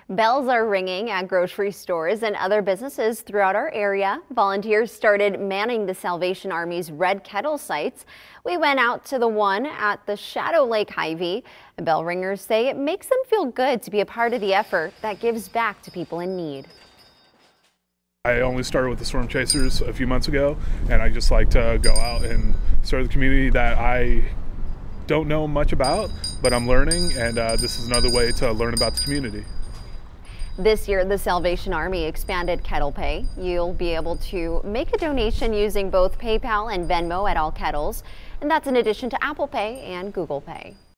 Bells are ringing at grocery stores and other businesses throughout our area. Volunteers started manning the Salvation Army's Red Kettle sites. We went out to the one at the Shadow Lake Hy-Vee. Bell ringers say it makes them feel good to be a part of the effort that gives back to people in need. I only started with the Storm Chasers a few months ago, and I just like to go out and serve the community that I don't know much about, but I'm learning, and this is another way to learn about the community. This year, the Salvation Army expanded Kettle Pay. You'll be able to make a donation using both PayPal and Venmo at all kettles, and that's in addition to Apple Pay and Google Pay.